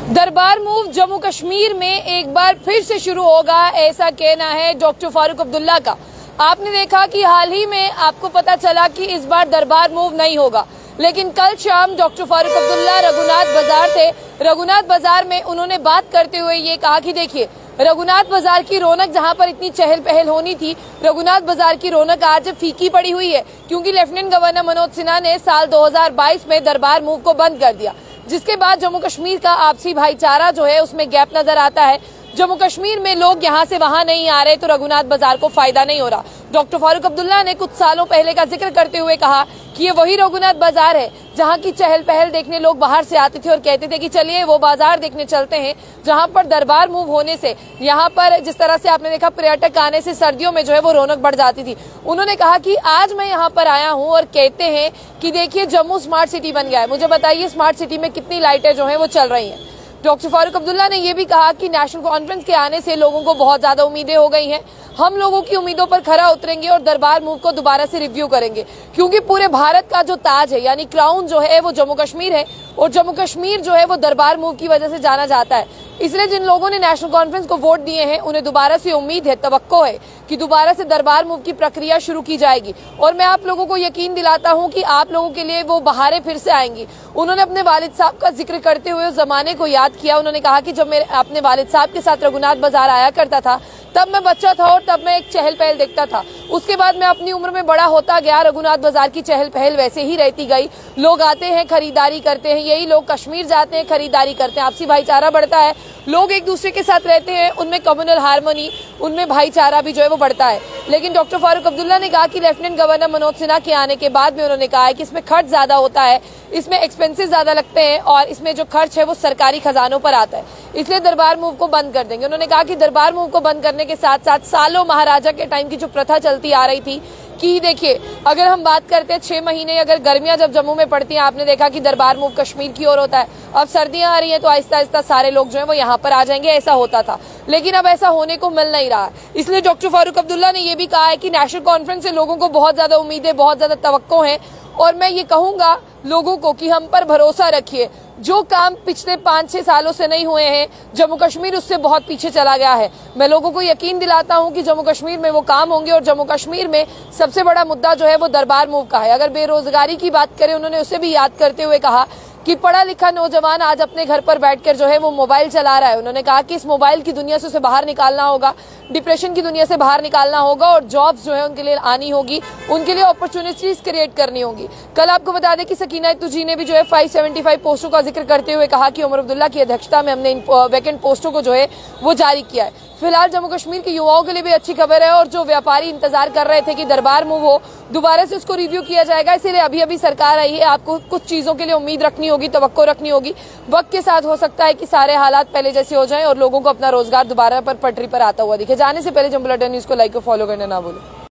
दरबार मूव जम्मू कश्मीर में एक बार फिर से शुरू होगा, ऐसा कहना है डॉक्टर फारूक अब्दुल्ला का। आपने देखा कि हाल ही में आपको पता चला कि इस बार दरबार मूव नहीं होगा, लेकिन कल शाम डॉक्टर फारूक अब्दुल्ला रघुनाथ बाजार थे। रघुनाथ बाजार में उन्होंने बात करते हुए ये कहा कि देखिए, रघुनाथ बाजार की रौनक जहां पर इतनी चहल पहल होनी थी, रघुनाथ बाजार की रौनक आज फीकी पड़ी हुई है, क्योंकि लेफ्टिनेंट गवर्नर मनोज सिन्हा ने साल 2022 में दरबार मूव को बंद कर दिया, जिसके बाद जम्मू कश्मीर का आपसी भाईचारा जो है उसमें गैप नजर आता है। जम्मू कश्मीर में लोग यहां से वहां नहीं आ रहे, तो रघुनाथ बाजार को फायदा नहीं हो रहा। डॉक्टर फारूक अब्दुल्ला ने कुछ सालों पहले का जिक्र करते हुए कहा कि ये वही रघुनाथ बाजार है जहां की चहल पहल देखने लोग बाहर से आते थे और कहते थे कि चलिए वो बाजार देखने चलते हैं, जहां पर दरबार मूव होने से यहाँ पर जिस तरह से आपने देखा पर्यटक आने से सर्दियों में जो है वो रौनक बढ़ जाती थी। उन्होंने कहा कि आज मैं यहाँ पर आया हूँ और कहते हैं कि देखिए जम्मू स्मार्ट सिटी बन गया है, मुझे बताइए स्मार्ट सिटी में कितनी लाइटें जो है वो चल रही हैं। डॉक्टर फारूक अब्दुल्ला ने यह भी कहा कि नेशनल कॉन्फ्रेंस के आने से लोगों को बहुत ज्यादा उम्मीदें हो गई हैं, हम लोगों की उम्मीदों पर खरा उतरेंगे और दरबार मूव को दोबारा से रिव्यू करेंगे, क्योंकि पूरे भारत का जो ताज है यानी क्राउन जो है वो जम्मू कश्मीर है, और जम्मू कश्मीर जो है वो दरबार मूव की वजह से जाना जाता है। इसलिए जिन लोगों ने नेशनल कॉन्फ्रेंस को वोट दिए हैं उन्हें दोबारा से उम्मीद है, तवक्को है कि दोबारा से दरबार मूव की प्रक्रिया शुरू की जाएगी, और मैं आप लोगों को यकीन दिलाता हूं कि आप लोगों के लिए वो बहारें फिर से आएंगी। उन्होंने अपने वालिद साहब का जिक्र करते हुए उस जमाने को याद किया। उन्होंने कहा कि जब मैं अपने वालिद साहब के साथ रघुनाथ बाजार आया करता था, तब मैं बच्चा था और तब मैं एक चहल पहल देखता था। उसके बाद मैं अपनी उम्र में बड़ा होता गया, रघुनाथ बाजार की चहल पहल वैसे ही रहती गई। लोग आते हैं, खरीदारी करते हैं, यही लोग कश्मीर जाते हैं, खरीदारी करते हैं, आपसी भाईचारा बढ़ता है, लोग एक दूसरे के साथ रहते हैं, उनमें कम्युनल हार्मनी, उनमें भाईचारा भी जो है वो बढ़ता है। लेकिन डॉक्टर फारूक अब्दुल्ला ने कहा कि लेफ्टिनेंट गवर्नर मनोज सिन्हा के आने के बाद में उन्होंने कहा है कि इसमें खर्च ज्यादा होता है, इसमें एक्सपेंसेस ज्यादा लगते हैं और इसमें जो खर्च है वो सरकारी खजानों पर आता है, इसलिए दरबार मूव को बंद कर देंगे। उन्होंने कहा कि दरबार मूव को बंद करने के साथ साथ सालों महाराजा के टाइम की जो प्रथा चलती आ रही थी कि देखिए, अगर हम बात करते हैं 6 महीने अगर गर्मियां जब जम्मू में पड़ती हैं, आपने देखा कि दरबार मूव कश्मीर की ओर होता है। अब सर्दियां आ रही हैं तो आहिस्ता आहिस्ता सारे लोग जो है वो यहाँ पर आ जाएंगे, ऐसा होता था, लेकिन अब ऐसा होने को मिल नहीं रहा। इसलिए डॉक्टर फारूक अब्दुल्ला ने यह भी कहा है कि नेशनल कॉन्फ्रेंस से लोगों को बहुत ज्यादा उम्मीदें, बहुत ज्यादा तवक्को है, और मैं ये कहूंगा लोगों को कि हम पर भरोसा रखिए। जो काम पिछले 5-6 सालों से नहीं हुए हैं, जम्मू कश्मीर उससे बहुत पीछे चला गया है। मैं लोगों को यकीन दिलाता हूं कि जम्मू कश्मीर में वो काम होंगे, और जम्मू कश्मीर में सबसे बड़ा मुद्दा जो है वो दरबार मूव का है। अगर बेरोजगारी की बात करें, उन्होंने उसे भी याद करते हुए कहा कि पढ़ा लिखा नौजवान आज अपने घर पर बैठकर जो है वो मोबाइल चला रहा है। उन्होंने कहा कि इस मोबाइल की दुनिया से उसे बाहर निकालना होगा, डिप्रेशन की दुनिया से बाहर निकालना होगा, और जॉब्स जो है उनके लिए आनी होगी, उनके लिए अपॉर्चुनिटीज क्रिएट करनी होगी। कल आपको बता दें कि सकीना इतुजी ने भी जो है 575 पोस्टों का जिक्र करते हुए कहा कि उमर अब्दुल्ला की अध्यक्षता में हमने इन वैकेंट पोस्टों को जो है वो जारी किया है। फिलहाल जम्मू कश्मीर के युवाओं के लिए भी अच्छी खबर है, और जो व्यापारी इंतजार कर रहे थे कि दरबार मूव हो, दोबारा से उसको रिव्यू किया जाएगा। इसीलिए अभी अभी सरकार आई है, आपको कुछ चीजों के लिए उम्मीद रखनी होगी, तवक्को रखनी होगी। वक्त के साथ हो सकता है कि सारे हालात पहले जैसे हो जाएं और लोगों को अपना रोजगार दोबारा पर पटरी पर आता हुआ दिखे। जाने से पहले जम्मू बुलेटिन न्यूज को लाइक और फॉलो करना ना भूलें।